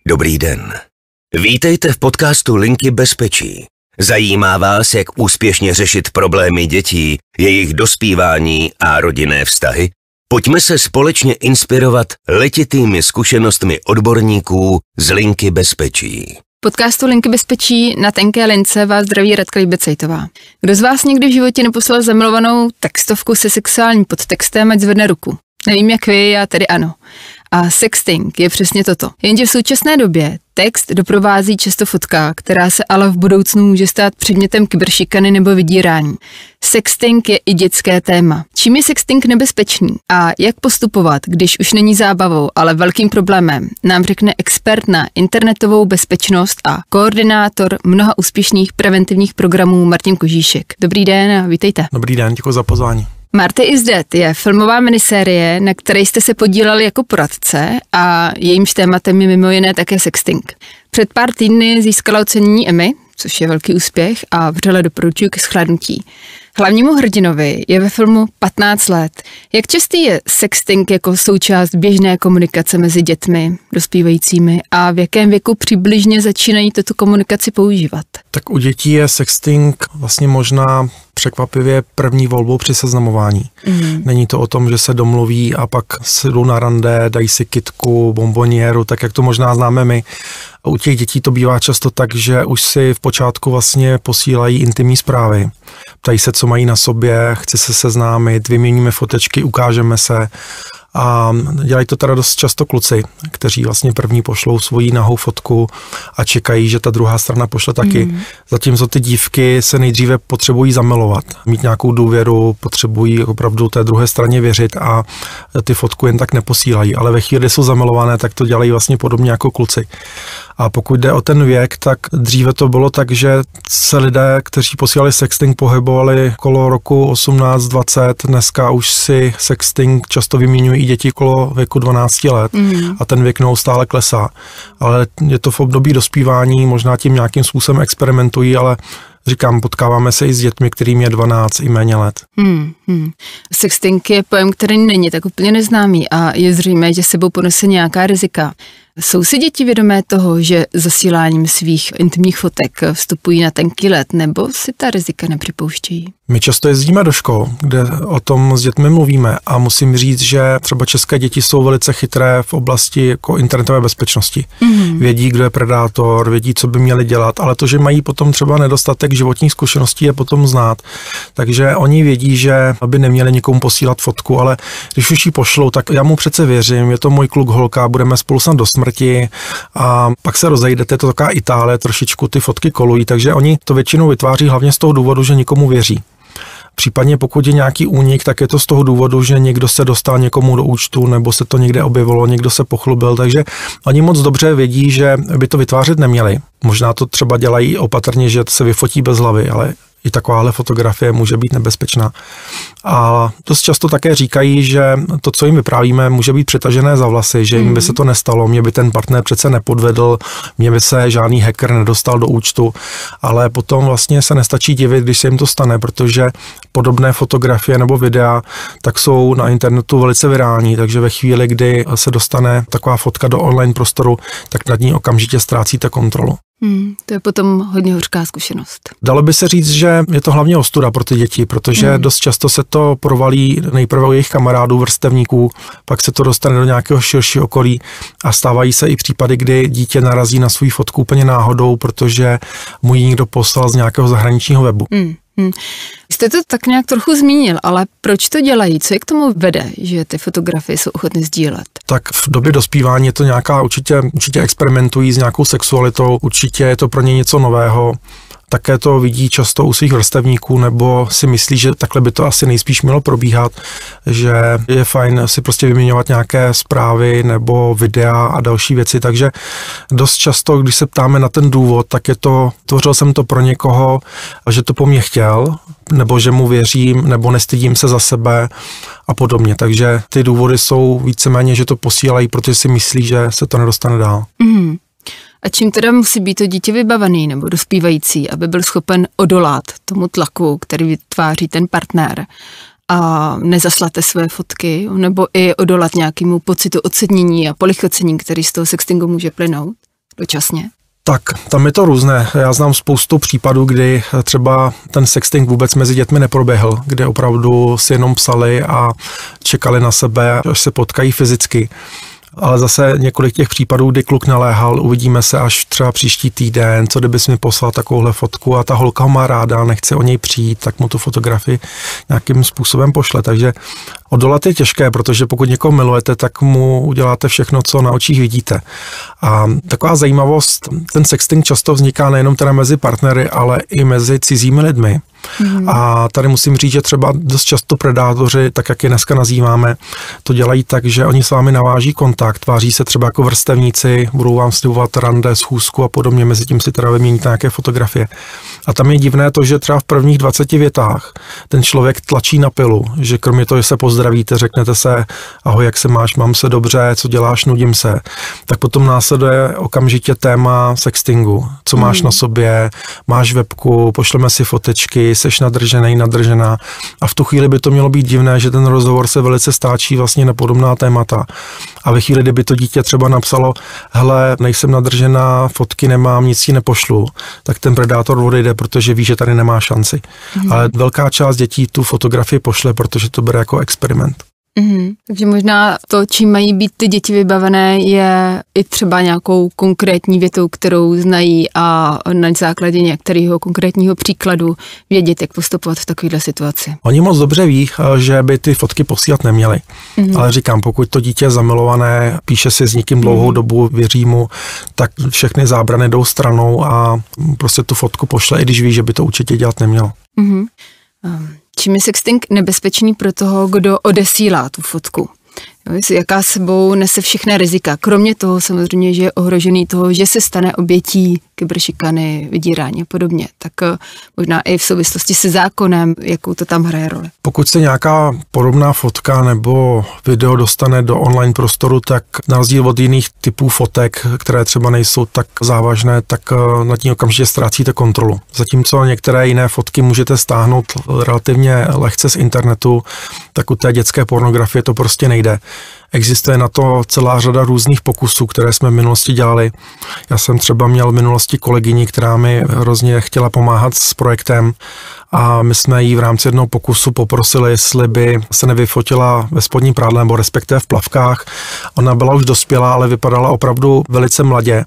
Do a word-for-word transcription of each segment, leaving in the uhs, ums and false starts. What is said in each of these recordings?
Dobrý den. Vítejte v podcastu Linky bezpečí. Zajímá vás, jak úspěšně řešit problémy dětí, jejich dospívání a rodinné vztahy? Pojďme se společně inspirovat letitými zkušenostmi odborníků z Linky bezpečí. Podcastu Linky bezpečí na tenké lince vás zdraví Radka Líbecejtová. Kdo z vás někdy v životě neposlal zamilovanou textovku se sexuálním podtextem, ať zvedne ruku? Nevím jak vy, já tedy ano. A sexting je přesně toto. Jenže v současné době text doprovází často fotka, která se ale v budoucnu může stát předmětem kyberšikany nebo vydírání. Sexting je i dětské téma. Čím je sexting nebezpečný a jak postupovat, když už není zábavou, ale velkým problémem, nám řekne expert na internetovou bezpečnost a koordinátor mnoha úspěšných preventivních programů Martin Kožíšek. Dobrý den a vítejte. Dobrý den, děkuji za pozvání. Marty is Dead je filmová minisérie, na které jste se podíleli jako poradce a jejímž tématem je mimo jiné také sexting. Před pár týdny získala ocenění Emmy, což je velký úspěch a vřele doporučuji ke shlédnutí. Hlavnímu hrdinovi je ve filmu patnáct let. Jak častý je sexting jako součást běžné komunikace mezi dětmi, dospívajícími a v jakém věku přibližně začínají tuto komunikaci používat? Tak u dětí je sexting vlastně možná překvapivě první volbou při seznamování. Mm. Není to o tom, že se domluví a pak se jdou na rande, dají si kytku, bomboniéru, tak jak to možná známe my. U těch dětí to bývá často tak, že už si v počátku vlastně posílají intimní zprávy. Ptají se, co mají na sobě, chci se seznámit, vyměníme fotečky, ukážeme se. A dělají to teda dost často kluci, kteří vlastně první pošlou svoji nahou fotku a čekají, že ta druhá strana pošle taky. Mm. Zatímco ty dívky se nejdříve potřebují zamilovat, mít nějakou důvěru, potřebují opravdu té druhé straně věřit a ty fotku jen tak neposílají. Ale ve chvíli, kdy jsou zamilované, tak to dělají vlastně podobně jako kluci. A pokud jde o ten věk, tak dříve to bylo tak, že se lidé, kteří posílali sexting, pohybovali kolo roku osmnáct dvacet. Dneska už si sexting často vyměňují i děti kolo věku dvanáct let mm. a ten věk neustále klesá. Ale je to v období dospívání, možná tím nějakým způsobem experimentují, ale říkám, potkáváme se i s dětmi, kterým je dvanáct i méně let. Hmm, hmm. Sexting je pojem, který není tak úplně neznámý a je zřejmé, že sebou ponese nějaká rizika. Jsou si děti vědomé toho, že zasíláním svých intimních fotek vstupují na tenký led, nebo si ta rizika nepřipouštějí? My často jezdíme do škol, kde o tom s dětmi mluvíme a musím říct, že třeba české děti jsou velice chytré v oblasti jako internetové bezpečnosti. Mm-hmm. Vědí, kdo je predátor, vědí, co by měli dělat, ale to, že mají potom třeba nedostatek životních zkušeností, je potom znát. Takže oni vědí, že by neměli nikomu posílat fotku, ale když už ji pošlou, tak já mu přece věřím, je to můj kluk, holka, budeme spolu snad do smrti a pak se rozejdete, to taková Itálie, trošičku ty fotky kolují, takže oni to většinou vytváří hlavně z toho důvodu, že nikomu věří. Případně pokud je nějaký únik, tak je to z toho důvodu, že někdo se dostal někomu do účtu, nebo se to někde objevilo, někdo se pochlubil, takže oni moc dobře vědí, že by to vytvářet neměli. Možná to třeba dělají opatrně, že se vyfotí bez hlavy, ale i takováhle fotografie může být nebezpečná. A dost často také říkají, že to, co jim vyprávíme, může být přitažené za vlasy, že jim by se to nestalo, mě by ten partner přece nepodvedl, mě by se žádný hacker nedostal do účtu, ale potom vlastně se nestačí divit, když se jim to stane, protože podobné fotografie nebo videa tak jsou na internetu velice virální, takže ve chvíli, kdy se dostane taková fotka do online prostoru, tak nad ní okamžitě ztrácíte kontrolu. Hmm, to je potom hodně hořká zkušenost. Dalo by se říct, že je to hlavně ostuda pro ty děti, protože hmm. dost často se to provalí nejprve u jejich kamarádů, vrstevníků, pak se to dostane do nějakého širšího okolí a stávají se i případy, kdy dítě narazí na svou fotku úplně náhodou, protože mu ji někdo poslal z nějakého zahraničního webu. Hmm. Hmm. Jste to tak nějak trochu zmínil, ale proč to dělají? Co je k tomu vede, že ty fotografie jsou ochotny sdílet? Tak v době dospívání je to nějaká, určitě, určitě experimentují s nějakou sexualitou, určitě je to pro ně něco nového. Také to vidí často u svých vrstevníků, nebo si myslí, že takhle by to asi nejspíš mělo probíhat, že je fajn si prostě vyměňovat nějaké zprávy nebo videa a další věci, takže dost často, když se ptáme na ten důvod, tak je to, tvořil jsem to pro někoho, že to po mně chtěl, nebo že mu věřím, nebo nestydím se za sebe a podobně, takže ty důvody jsou víceméně, že to posílají, protože si myslí, že se to nedostane dál. Mm. A čím teda musí být to dítě vybavený nebo dospívající, aby byl schopen odolat tomu tlaku, který vytváří ten partner a nezaslaté své fotky, nebo i odolat nějakému pocitu ocenění a polichocení, který z toho sextingu může plynout? dočasně? Tak, tam je to různé. Já znám spoustu případů, kdy třeba ten sexting vůbec mezi dětmi neproběhl, kde opravdu si jenom psali a čekali na sebe, až se potkají fyzicky. Ale zase několik těch případů, kdy kluk naléhal, uvidíme se až třeba příští týden, co kdybys mi poslal takovouhle fotku a ta holka ho má ráda, nechce o něj přijít, tak mu tu fotografii nějakým způsobem pošle. Takže odolat je těžké, protože pokud někoho milujete, tak mu uděláte všechno, co na očích vidíte. A taková zajímavost, ten sexting často vzniká nejenom teda mezi partnery, ale i mezi cizími lidmi. Mm. A tady musím říct, že třeba dost často predátoři, tak jak je dneska nazýváme, to dělají tak, že oni s vámi naváží kontakt, tváří se třeba jako vrstevníci, budou vám slibovat rande, schůzku a podobně, mezi tím si teda vyměníte nějaké fotografie. A tam je divné to, že třeba v prvních dvaceti větách ten člověk tlačí na pilu, že kromě toho, že se pozdravíte, řeknete se ahoj, jak se máš, mám se dobře, co děláš, nudím se, tak potom následuje okamžitě téma sextingu, co máš mm. na sobě, máš webku, pošleme si fotečky, seš nadržený, nadržená a v tu chvíli by to mělo být divné, že ten rozhovor se velice stáčí vlastně na podobná témata. A ve chvíli, kdyby to dítě třeba napsalo, hele, nejsem nadržená, fotky nemám, nic ti nepošlu, tak ten predátor odejde, protože ví, že tady nemá šanci. Mm. Ale velká část dětí tu fotografii pošle, protože to bere jako experiment. Mm-hmm. Takže možná to, čím mají být ty děti vybavené, je i třeba nějakou konkrétní větou, kterou znají a na základě některého konkrétního příkladu vědět, jak postupovat v takovéhle situaci. Oni moc dobře ví, že by ty fotky posílat neměli. Mm-hmm. Ale říkám, pokud to dítě je zamilované, píše si s někým dlouhou mm-hmm. dobu, věří mu, tak všechny zábrany jdou stranou a prostě tu fotku pošle, i když ví, že by to určitě dělat nemělo. Mm-hmm. Um. Čím je sexting nebezpečný pro toho, kdo odesílá tu fotku? Jo, jaká sebou nese všechna rizika. Kromě toho samozřejmě, že je ohrožený toho, že se stane obětí kyberšikany, vydírání a podobně. Tak možná i v souvislosti se zákonem, jakou to tam hraje roli. Pokud se nějaká podobná fotka nebo video dostane do online prostoru, tak na rozdíl od jiných typů fotek, které třeba nejsou tak závažné, tak nad ní okamžitě ztrácíte kontrolu. Zatímco některé jiné fotky můžete stáhnout relativně lehce z internetu, tak u té dětské pornografie to prostě nejde. Existuje na to celá řada různých pokusů, které jsme v minulosti dělali. Já jsem třeba měl v minulosti kolegyni, která mi hrozně chtěla pomáhat s projektem a my jsme jí v rámci jednoho pokusu poprosili, jestli by se nevyfotila ve spodním prádle nebo respektive v plavkách. Ona byla už dospělá, ale vypadala opravdu velice mladě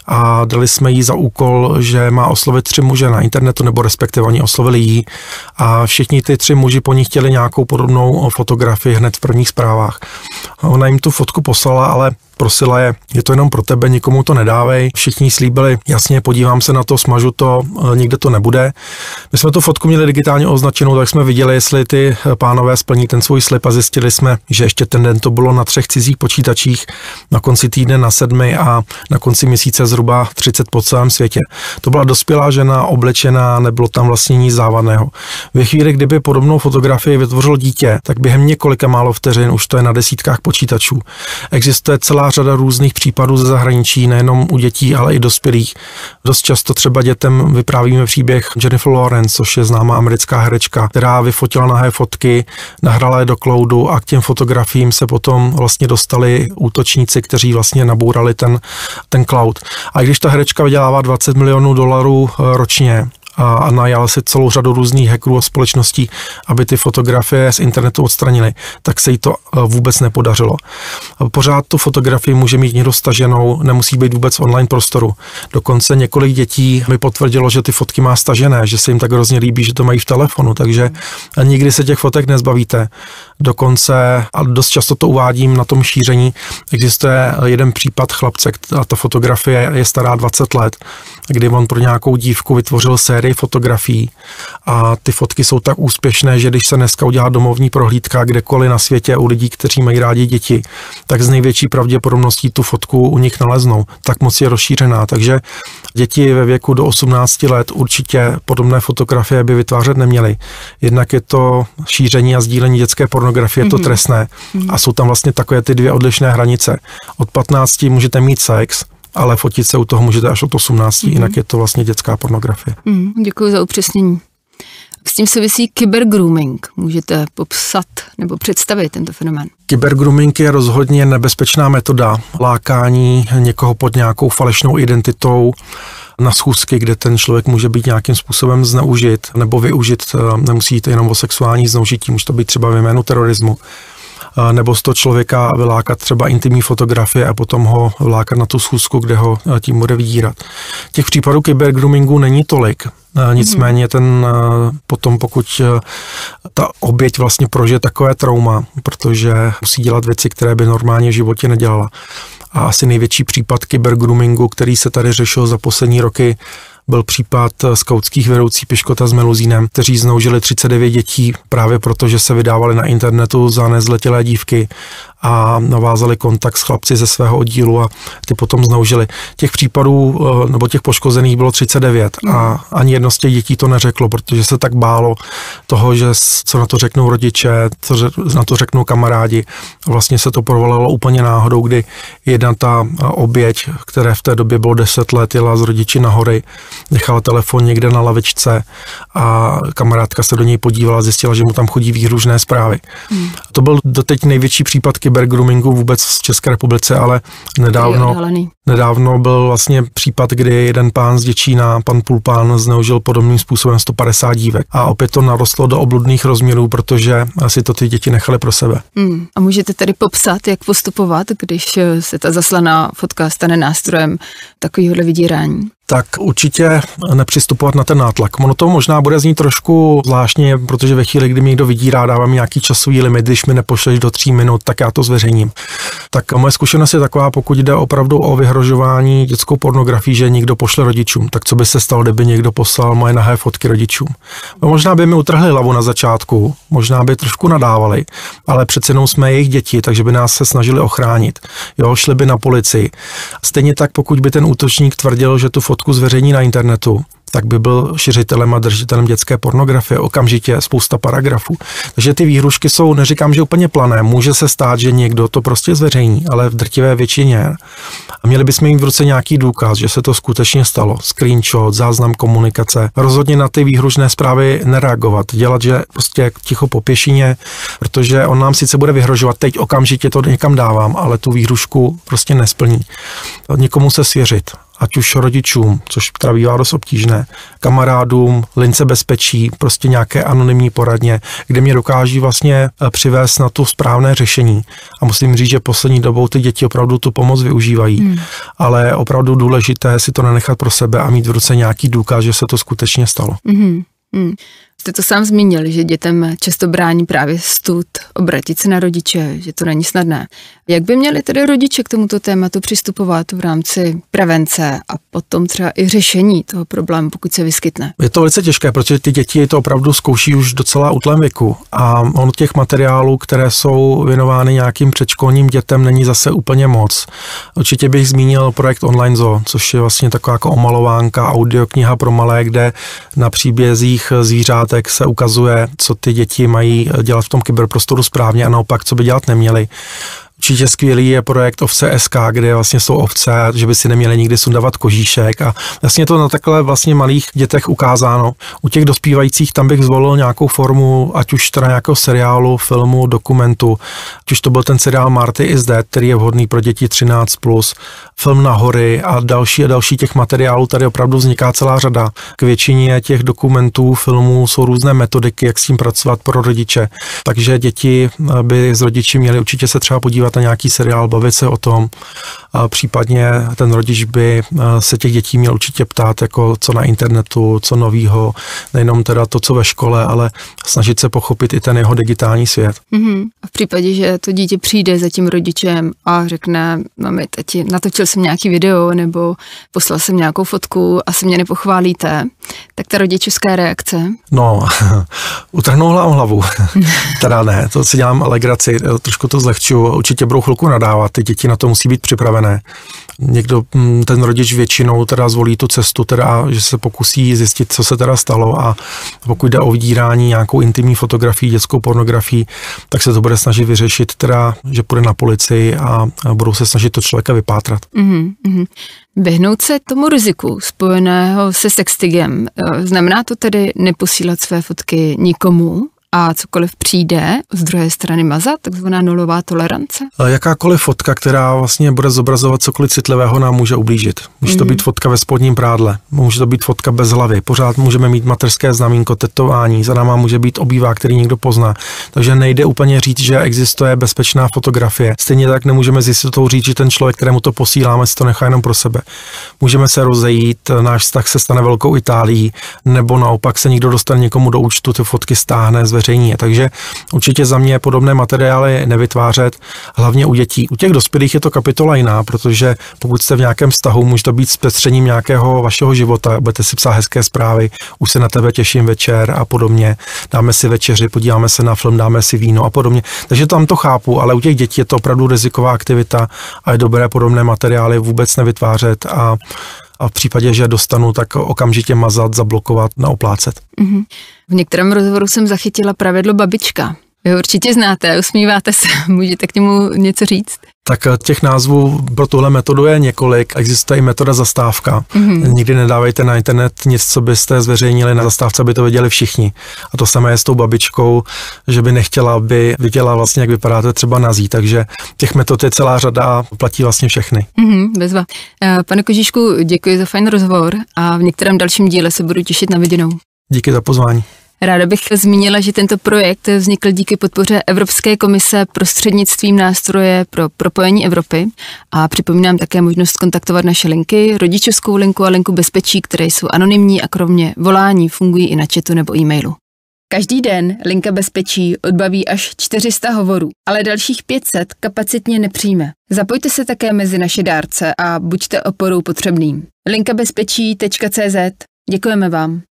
a dali jsme jí za úkol, že má oslovit tři muže na internetu, nebo respektive oni oslovili jí a všichni ty tři muži po ní chtěli nějakou podobnou fotografii hned v prvních zprávách. Ona jim tu fotku poslala, ale prosila je, je to jenom pro tebe, nikomu to nedávej. Všichni slíbili, jasně, podívám se na to, smažu to, nikde to nebude. My jsme tu fotku měli digitálně označenou, tak jsme viděli, jestli ty pánové splní ten svůj slib a zjistili jsme, že ještě ten den to bylo na třech cizích počítačích, na konci týdne na sedmi a na konci měsíce zhruba třicet po celém světě. To byla dospělá žena, oblečená, nebylo tam vlastně nic závadného. Ve chvíli, kdyby podobnou fotografii vytvořil dítě, tak během několika málo vteřin už to je na desítkách počítačů. Existuje celá řada různých případů ze zahraničí, nejenom u dětí, ale i dospělých. Dost často třeba dětem vyprávíme příběh Jennifer Lawrence, což je známá americká herečka, která vyfotila nahé fotky, nahrala je do cloudu a k těm fotografiím se potom vlastně dostali útočníci, kteří vlastně nabourali ten, ten cloud. A když ta herečka vydělává dvacet milionů dolarů ročně, a najal si celou řadu různých hackerů a společností, aby ty fotografie z internetu odstranili, tak se jí to vůbec nepodařilo. Pořád tu fotografii může mít někdo staženou, nemusí být vůbec v online prostoru. Dokonce několik dětí mi potvrdilo, že ty fotky má stažené, že se jim tak hrozně líbí, že to mají v telefonu, takže nikdy se těch fotek nezbavíte. Dokonce, a dost často to uvádím na tom šíření, existuje jeden případ chlapce, a ta fotografie je stará dvacet let, kdy on pro nějakou dívku vytvořil sérii fotografií a ty fotky jsou tak úspěšné, že když se dneska udělá domovní prohlídka kdekoliv na světě u lidí, kteří mají rádi děti, tak z největší pravděpodobností tu fotku u nich naleznou. Tak moc je rozšířená, takže děti ve věku do osmnácti let určitě podobné fotografie by vytvářet neměly. Jednak je to šíření a sdílení dětské pornografie, je to trestné a jsou tam vlastně takové ty dvě odlišné hranice. Od patnácti můžete mít sex, ale fotit se u toho můžete až od osmnácti, mm. jinak je to vlastně dětská pornografie. Mm, děkuji za upřesnění. S tím souvisí kybergrooming. Můžete popsat nebo představit tento fenomén? Kybergrooming je rozhodně nebezpečná metoda lákání někoho pod nějakou falešnou identitou na schůzky, kde ten člověk může být nějakým způsobem zneužit nebo využit. Nemusí jít jenom o sexuální zneužití, může to být třeba ve jménu terorismu. Nebo z toho člověka vylákat třeba intimní fotografie a potom ho vylákat na tu schůzku, kde ho tím bude vydírat. Těch případů kybergroomingu není tolik. Nicméně ten potom, pokud ta oběť vlastně prožije takové trauma, protože musí dělat věci, které by normálně v životě nedělala. A asi největší případ kybergroomingu, který se tady řešil za poslední roky, byl případ skautských vedoucí Piškota s Meluzínem, kteří zneužili třicet devět dětí právě proto, že se vydávali na internetu za nezletilé dívky a navázali kontakt s chlapci ze svého oddílu a ty potom zneužili. Těch případů nebo těch poškozených bylo třicet devět a ani jedno z těch dětí to neřeklo, protože se tak bálo toho, že co na to řeknou rodiče, co na to řeknou kamarádi. Vlastně se to provalilo úplně náhodou, kdy jedna ta oběť, které v té době bylo deset let, jela z rodiči na hory, nechala telefon někde na lavičce a kamarádka se do něj podívala, zjistila, že mu tam chodí výhružné zprávy. Hmm. To byl doteď největší případ kybergroomingu vůbec v České republice, ale nedávno, nedávno byl vlastně případ, kdy jeden pán z Děčína, pan Pulpán, zneužil podobným způsobem sto padesát dívek. A opět to narostlo do obludných rozměrů, protože asi to ty děti nechaly pro sebe. Hmm. A můžete tedy popsat, jak postupovat, když se ta zaslaná fotka stane nástrojem takovýhohle vydírání? Tak určitě nepřistupovat na ten nátlak. Ono to možná bude znít trošku zvláštně, protože ve chvíli, kdy mi někdo vydírá, dává mi nějaký časový limit, když mi nepošleš do tří minut, tak já to zveřejním. Tak moje zkušenost je taková, pokud jde opravdu o vyhrožování dětskou pornografii, že někdo pošle rodičům, tak co by se stalo, kdyby někdo poslal moje nahé fotky rodičům? Možná by mi utrhli hlavu na začátku, možná by trošku nadávali, ale přece jenom jsme jejich děti, takže by nás se snažili ochránit. Jo, šli by na policii. Stejně tak, pokud by ten útočník tvrdil, že tu fotku zveřejní na internetu, tak by byl šiřitelem a držitelem dětské pornografie, okamžitě spousta paragrafů. Takže ty výhrušky jsou, neříkám, že úplně plané, může se stát, že někdo to prostě zveřejní, ale v drtivé většině. A měli bychom mít v ruce nějaký důkaz, že se to skutečně stalo, screenshot, záznam komunikace. Rozhodně na ty výhružné zprávy nereagovat, dělat, že prostě ticho po pěšině, protože on nám sice bude vyhrožovat, teď okamžitě to někam dávám, ale tu výhrušku prostě nesplní. Někomu se svěřit. Ať už rodičům, což teda bývá dost obtížné, kamarádům, lince bezpečí, prostě nějaké anonymní poradně, kde mě dokáží vlastně přivést na to správné řešení. A musím říct, že poslední dobou ty děti opravdu tu pomoc využívají, hmm. ale je opravdu důležité si to nenechat pro sebe a mít v ruce nějaký důkaz, že se to skutečně stalo. Hmm. Hmm. Jste to sám zmínil, že dětem často brání právě stud, obratit se na rodiče, že to není snadné. Jak by měli tedy rodiče k tomuto tématu přistupovat v rámci prevence a potom třeba i řešení toho problému, pokud se vyskytne? Je to velice těžké, protože ty děti to opravdu zkouší už docela útlém věku a ono těch materiálů, které jsou věnovány nějakým předškolním dětem, není zase úplně moc. Určitě bych zmínil projekt Online Zoo, což je vlastně taková jako omalovánka, audiokniha pro malé, kde na příbězích zvířat tak se ukazuje, co ty děti mají dělat v tom kyberprostoru správně a naopak, co by dělat neměli. Určitě skvělý je projekt Ovce tečka es ká, kde vlastně jsou ovce, že by si neměli nikdy sundavat kožíšek a vlastně to na takhle vlastně malých dětech ukázáno. U těch dospívajících tam bych zvolil nějakou formu, ať už teda nějakého seriálu, filmu, dokumentu, ať už to byl ten seriál Marty is Dead, který je vhodný pro děti třináct plus, film Na hory a další a další těch materiálů, tady opravdu vzniká celá řada. K většině těch dokumentů, filmů jsou různé metodiky, jak s tím pracovat pro rodiče, takže děti by s rodiči měli určitě se třeba podívat na nějaký seriál, bavit se o tom. A případně ten rodič by se těch dětí měl určitě ptát, jako co na internetu, co novýho, nejenom teda to, co ve škole, ale snažit se pochopit i ten jeho digitální svět. Mm-hmm. A v případě, že to dítě přijde za tím rodičem a řekne, mami, tati, natočil jsem nějaký video nebo poslal jsem nějakou fotku, asi mě nepochválíte, tak ta rodičovská reakce? No, utrhnou hlavu. Teda ne, to si dělám legraci, trošku to zlehčuju, určitě budou chvilku nadávat, ty děti na to musí být připravené. Někdo, ten rodič většinou teda zvolí tu cestu, teda, že se pokusí zjistit, co se teda stalo a pokud jde o vydírání nějakou intimní fotografii, dětskou pornografii, tak se to bude snažit vyřešit teda, že půjde na policii a budou se snažit to člověka vypátrat. Mm-hmm, mm-hmm. Vyhnout se tomu riziku spojeného se sextingem, znamená to tedy neposílat své fotky nikomu a cokoliv přijde z druhé strany mazat, takzvaná nulová tolerance? Jakákoliv fotka, která vlastně bude zobrazovat cokoliv citlivého, nám může ublížit. Může to být fotka ve spodním prádle, může to být fotka bez hlavy, pořád můžeme mít mateřské znamínko, tetování, za náma může být obývák, který někdo pozná. Takže nejde úplně říct, že existuje bezpečná fotografie. Stejně tak nemůžeme s jistotou říct, že ten člověk, kterému to posíláme, si to nechá jenom pro sebe. Můžeme se rozejít, náš vztah se stane velkou Itálií, nebo naopak se někdo dostane někomu do účtu, ty fotky stáhne, zveřejní. Takže určitě za mě podobné materiály nevytvářet, hlavně u dětí. U těch dospělých je to kapitola jiná, protože pokud jste v nějakém vztahu, může to být zpestřením nějakého vašeho života, budete si psát hezké zprávy, už se na tebe těším večer a podobně, dáme si večeři, podíváme se na film, dáme si víno a podobně. Takže tam to chápu, ale u těch dětí je to opravdu riziková aktivita a je dobré podobné materiály vůbec nevytvářet a a v případě, že dostanu, tak okamžitě mazat, zablokovat, naoplácet. Mm-hmm. V některém rozhovoru jsem zachytila pravidlo babička. Vy ho určitě znáte, usmíváte se, můžete k němu něco říct? Tak těch názvů pro tuhle metodu je několik. Existuje i metoda zastávka. Mm-hmm. Nikdy nedávejte na internet nic, co byste zveřejnili na zastávce, aby to viděli všichni. A to samé je s tou babičkou, že by nechtěla, aby viděla vlastně, jak vypadáte třeba nazí. Takže těch metod je celá řada a platí vlastně všechny. Mm-hmm, bezva. Pane Kožíšku, děkuji za fajn rozhovor a v některém dalším díle se budu těšit na viděnou. Díky za pozvání. Ráda bych zmínila, že tento projekt vznikl díky podpoře Evropské komise prostřednictvím nástroje pro propojení Evropy a připomínám také možnost kontaktovat naše linky, rodičovskou linku a linku bezpečí, které jsou anonymní a kromě volání fungují i na chatu nebo e-mailu. Každý den linka bezpečí odbaví až čtyři sta hovorů, ale dalších pět set kapacitně nepřijme. Zapojte se také mezi naše dárce a buďte oporou potřebným. linka bezpečí tečka cé zet. Děkujeme vám.